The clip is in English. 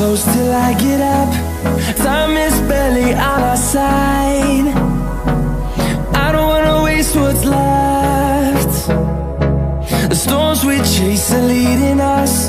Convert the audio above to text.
close till I get up. Time is barely on our side. I don't wanna waste what's left. The storms we chase are leading us.